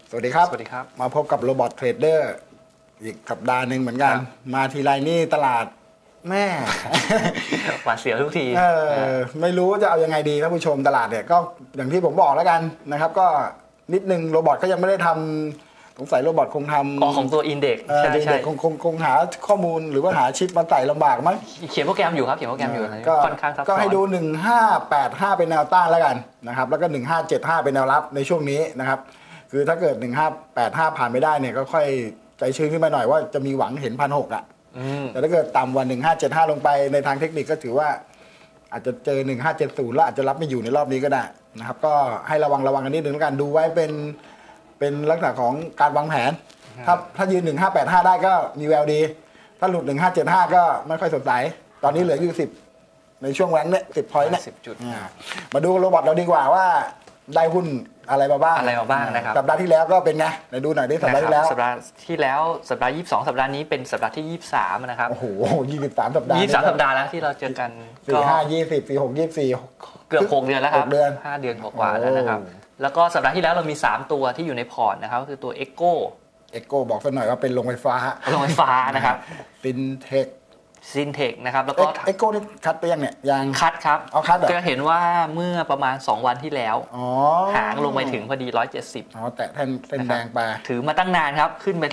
สวัสดีครับสวัสดีครับมาพบกับโรบอทเทรดเดอร์อีกสัปดาห์หนึ่งเหมือนกันมาทีไรนี่ตลาดแม่หวาดเสียวทุกทีไม่รู้จะเอายังไงดีท่านผู้ชมตลาดเนี่ยก็อย่างที่ผมบอกแล้วกันนะครับก็นิดนึงโรบอทก็ยังไม่ได้ทำสงสัยโรบอทคงทำของตัวอินเด็กซ์ใช่คงหาข้อมูลหรือว่าหาชิปมาใส่ลำบากมั้งเขียนโปรแกรมอยู่ครับเขียนโปรแกรมอยู่ค่อนข้างซับซ้อนก็ให้ดู1585เป็นแนวต้านแล้วกันนะครับแล้วก็1575เป็นแนวรับในช่วงนี้นะครับคือถ้าเกิด1585ผ่านไม่ได้เนี่ยก็ค่อยใจชื้นขึ้นมาหน่อยว่าจะมีหวังเห็น1,600อ่ะแต่ถ้าเกิดต่ำกว่า1575ลงไปในทางเทคนิคก็ถือว่าอาจจะเจอ1570แล้วอาจจะรับไม่อยู่ในรอบนี้ก็ได้นะครับก็ให้ระวังกันนิดนึงแล้วกันดูไว้เป็นลักษณะของการวางแผนถ้ายืน1585ได้ก็มีแววดีถ้าหลุด1575ก็ไม่ค่อยสดใสตอนนี้เหลืออยู่10ในช่วงแรงเนี่ย10 พอยต์เนี่ย 10 จุดมาดูโรบอทเราดีกว่าว่าได้หุ้นอะไรมาบ้างนะครับสัปดาห์ที่แล้วก็เป็นไงไหนดูหน่อยดิสัปดาห์ที่แล้วสัปดาห์22สัปดาห์นี้เป็นสัปดาห์ที่23นะครับโอ้โห23สัปดาห์ 23สัปดาห์แล้วที่เราเจอกัน 45 20 46 24 เกือบ6 เดือนแล้วครับ5 เดือนกว่าแล้วนะครับแล้วก็สัปดาห์ที่แล้วเรามี3ตัวที่อยู่ในพอร์ตนะครับก็คือตัว Echo บอกสักหน่อยว่าเป็นโรงไฟฟ้านะครับซินเทคนะครับแล้วก็ Echo นี่คัดไปยังเนี่ยยังคัดครับเอาคัดจะเห็นว่าเมื่อประมาณ2 วันที่แล้วหางลงไปถึงพอดี170 แต่แท่นเส้นแดงไปถือมาตั้งนานครับขึ้นไป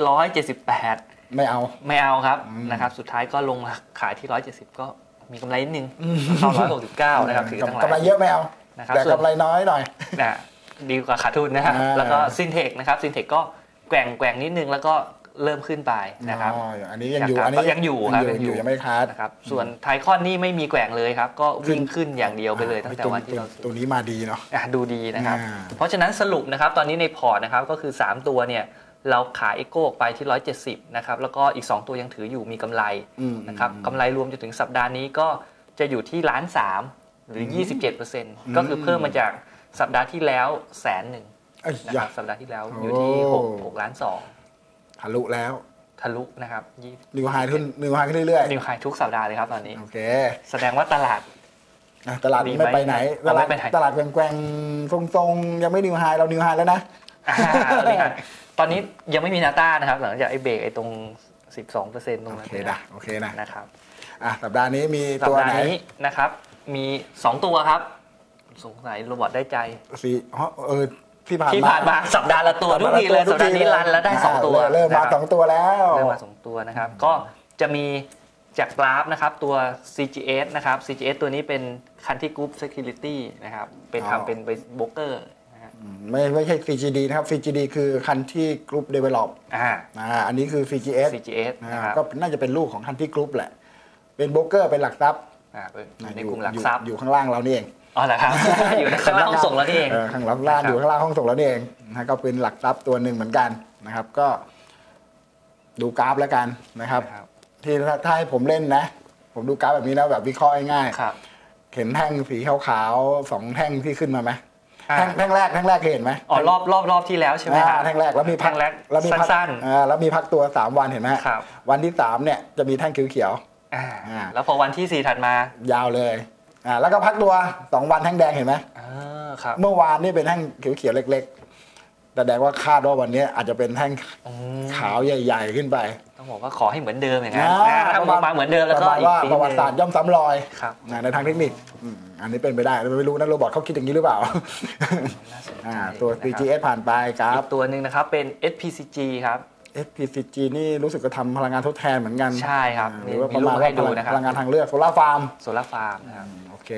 178 ไม่เอาครับนะครับสุดท้ายก็ลงมาขายที่170ก็มีกำไรนิดนึงเข้า169นะครับถือตั้งหลายกำไรเยอะไม่เอาแต่กำไรน้อยหน่อยดีกว่าขาดทุนนะครับแล้วก็ซินเทคนะครับซินเทคก็แกว่งนิดนึงแล้วก็เริ่มขึ้นไปนะครับอันนี้ยังอยู่ครับยังไม่คัดนะครับส่วนไทคอนนี่ไม่มีแกว่งเลยครับก็วิ่งขึ้นอย่างเดียวไปเลยตั้งแต่วันที่เราตัวนี้มาดีเนาะดูดีนะครับเพราะฉะนั้นสรุปนะครับตอนนี้ในพอร์ตนะครับก็คือ3ตัวเนี่ยเราขาย Echo ออกไปที่170นะครับแล้วก็อีก2ตัวยังถืออยู่มีกำไรนะครับกำไรรวมจนถึงสัปดาห์นี้ก็จะอยู่ที่1,300,000หรือ 27% ก็คือเพิ่มมาจากสัปดาห์ที่แล้ว100,000นะครับสัปดาห์ที่แล้วอยู่ที่6.2 ล้านทะลุแล้วทะลุนะครับนิวไฮขึ้นเรื่อยๆนิวไฮทุกสัปดาห์เลยครับตอนนี้โอเคแสดงว่าตลาดไม่ไปไหนตลาดแกว่งทรงๆยังไม่นิวไฮเรานิวไฮแล้วนะตอนนี้ยังไม่มีนาต้านะครับหลังจากไอ้เบรกไอ้ตรง 12% ตรงนั้นโอเคนะครับสัปดาห์นี้มีตัวไหนนะครับมี2ตัวครับสงสัยโรบอทได้ใจที่ผ่านมาสัปดาห์ละตัวทุกทีเลยสัปดาห์นี้รันแล้วได้2ตัวเริ่มมา2ตัวแล้วเริ่มมา2ตัวนะครับก็จะมีจากกราฟนะครับตัว CGS นะครับ CGS ตัวนี้เป็น Country Group Security นะครับเป็นทำเป็นโบรกเกอร์ไม่ใช่ CGD นะครับ CGD คือ Country Group Develop อันนี้คือ CGS ก็น่าจะเป็นลูกของ Country Group แหละเป็นโบรกเกอร์เป็นหลักทรัพย์ในกลุ่มหลักทรัพย์อยู่ข้างล่างเรานี่เองเหรอครับอยู่ข้างล่างห้องส่งแล้วนี่เองข้างล่างอยู่ข้างล่างห้องส่งแล้วนี่เองนะก็เป็นหลักทรัพย์ตัวหนึ่งเหมือนกันนะครับก็ดูกราฟแล้วกันนะครับที่ถ้าให้ผมเล่นนะผมดูกราฟแบบนี้แล้วแบบวิเคราะห์ง่ายๆเห็นแท่งสีขาวๆ2 แท่งที่ขึ้นมาไหมแท่งแรกเห็นไหมรอบที่แล้วใช่ไหมแท่งแรกแล้วมีพักสั้นแล้วมีพักตัว3 วันเห็นไหมวันที่3เนี่ยจะมีแท่งเขียวแล้วพอวันที่4ถัดมายาวเลยแล้วก็พักตัว2 วันแท่งแดงเห็นไหมเมื่อวานนี่เป็นแท่งเขียวๆเล็กๆแสดงว่าคาดว่าวันนี้อาจจะเป็นแท่งขาวใหญ่ๆขึ้นไปต้องบอกว่าขอให้เหมือนเดิมอย่างนั้นถ้ามาเหมือนเดิมแล้วก็อีกว่าประวัติศาสตร์ย่อมซ้ำรอยในทางเทคนิคอันนี้เป็นไปได้ไม่รู้นะโรบอทเขาคิดอย่างนี้หรือเปล่าตัว CGS ผ่านไปครับตัวหนึ่งนะครับเป็น SPCG ครับ SPCG นี่รู้สึกจะทำพลังงานทดแทนเหมือนกันใช่ครับหรือว่าประมาณว่าพลังงานทางเลือกโซล่าฟาร์มนะครับโอเค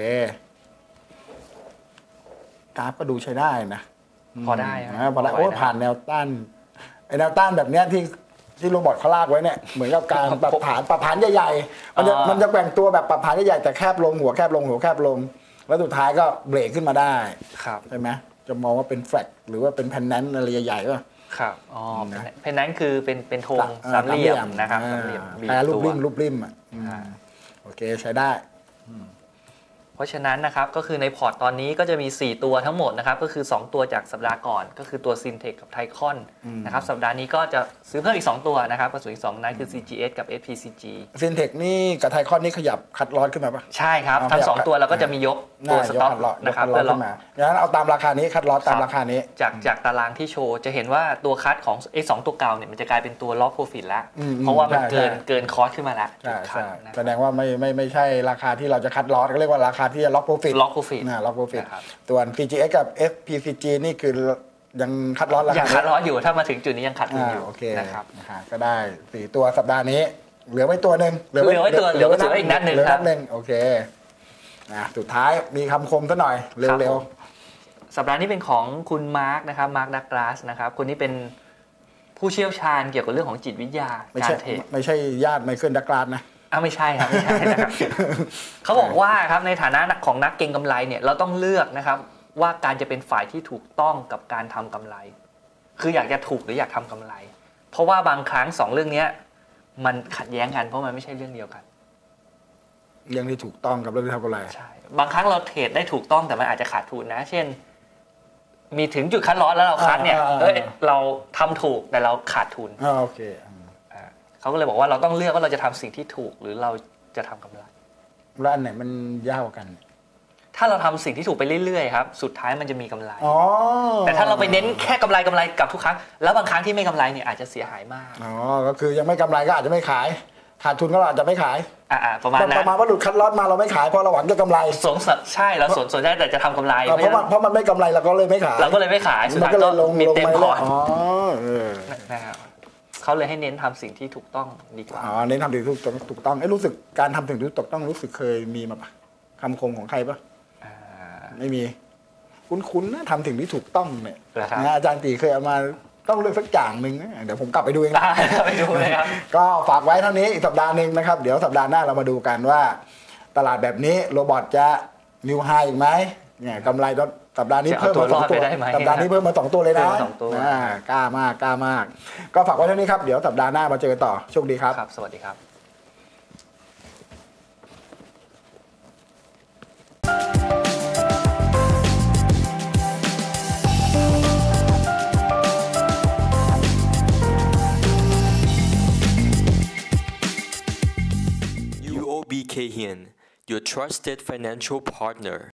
กราฟก็ดูใช้ได้นะพอได้ผ่านแนวต้านแนวต้านแบบนี้ที่โรบอทเขาลากไว้เนี่ยเหมือนกับการปรับฐานใหญ่ๆมันจะแกว่งตัวแบบปรับฐานใหญ่ๆแต่แคบลงหัวแคบลงแล้วสุดท้ายก็เบรกขึ้นมาได้ใช่ไหมจะมองว่าเป็นแฟลกหรือว่าเป็นแพนแนนอะไรใหญ่ๆก็ครับเพนนั้นคือเป็นธงสามเหลี่ยมนะครับแปรรูปริมโอเคใช้ได้เพราะฉะนั้นนะครับก็คือในพอร์ตตอนนี้ก็จะมี4ตัวทั้งหมดนะครับก็คือ2ตัวจากสัปดาห์ก่อนก็คือตัว Syntec กับ Thaicon นะครับสัปดาห์นี้ก็จะซื้อเพิ่มอีก2ตัวนะครับก็ส่วนอีก2นั้นคือ CGS กับ SPCG Syntec นี่กับ Thaicon นี่ขยับคัดลอสขึ้นมาปะใช่ครับทั้ง2ตัวเราก็จะมียกตัวสต็อกนะครับเพื่อล็อกงั้นเอาตามราคานี้คัดลอสตามราคานี้จากตารางที่โชว์จะเห็นว่าตัวคัดของ2ตัวเก่าเนี่ยมันจะกลายเป็นตัวล็อกโปรฟิตแล้วเพราะว่ามันเกินคอสขึ้นมาแล้วแสดงว่าไม่ใช่ราคาที่เราจะคัดลอสก็เรียกว่าราคาที่จะล็อกโปรฟิตล็อกโปรฟิตตัว CGS กับ FPCG นี่คือยังคัดลอสราคายังคัดลอสอยู่ถ้ามาถึงจุดนี้ยังคัดอยู่โอเคนะครับก็ได้4ตัวสัปดาห์นี้เหลือไว้ตัวนึงเหลือไว้อีกนัดนึงครับโอเคสุดท้ายมีคำคมซะหน่อยเร็วๆสัปดาห์นี้เป็นของคุณมาร์คนะครับมาร์คดักลาสนะครับคนนี้เป็นผู้เชี่ยวชาญเกี่ยวกับเรื่องของจิตวิทยาการเทรดไม่ใช่ญาติไมเคิลดักลาสนะไม่ใช่ครับไม่ใช่นะครับ เขาบอกว่าครับในฐานะของนักเก็งกำไรเนี่ยเราต้องเลือกนะครับว่าการจะเป็นฝ่ายที่ถูกต้องกับการทำกำไรคืออยากจะถูกหรืออยากทำกำไรเพราะว่าบางครั้ง2เรื่องนี้มันขัดแย้งกันเพราะมันไม่ใช่เรื่องเดียวกันเรื่องที่ถูกต้องกับเรื่องที่ทำกำไรใช่บางครั้งเราเทรดได้ถูกต้องแต่มันอาจจะขาดทุนนะเช่นมีถึงจุดคัดลอสแล้วเราคัดเนี่ยเราทำถูกแต่เราขาดทุนโอเคเขาก็เลยบอกว่าเราต้องเลือกว่าเราจะทำสิ่งที่ถูกหรือเราจะทำกำไรแล้วอันไหนมันยากกว่ากันถ้าเราทำสิ่งที่ถูกไปเรื่อยๆครับสุดท้ายมันจะมีกำไรแต่ถ้าเราไปเน้นแค่กำไรกับทุกครั้งแล้วบางครั้งที่ไม่กำไรเนี่ยอาจจะเสียหายมากก็คือยังไม่กำไรก็อาจจะไม่ขายขาดทุนก็อาจจะไม่ขายประมาณนั้นประมาณว่าหลุดคัดลอสมาเราไม่ขายเพราะเราหวังจะกำไรใช่เราสนใจแต่จะทำกำไรเพราะมันไม่กำไรเราก็เลยไม่ขายสุดท้ายก็มีเต็มพอร์ตนะครับเขาเลยให้เน้นทำสิ่งที่ถูกต้องดีกว่าเน้นทำสิ่งที่ถูกต้องรู้สึกการทำสิ่งที่ถูกต้องรู้สึกเคยมีมาปะคำคมของใครปะไม่มีคุ้นๆนะทำสิ่งที่ถูกต้องเนี่ยอาจารย์ตีเคยเอามาต้องเลือกสักอย่างหนึ่งเดี๋ยวผมกลับไปดูเองไปดูเลยครับก็ฝากไว้เท่านี้อีกสัปดาห์นึงนะครับเดี๋ยวสัปดาห์หน้าเรามาดูกันว่าตลาดแบบนี้โรบอทจะนิวไฮอีกไหมเนี่ยกำไรสัปดาห์นี้เพิ่มมา2ตัวสัปดาห์นี้เพิ่มมา2ตัวเลยนะกล้ามากก็ฝากไว้เท่านี้ครับเดี๋ยวสัปดาห์หน้ามาเจอต่อโชคดีครับสวัสดีครับ UOB Kay Hian, your trusted financial partner.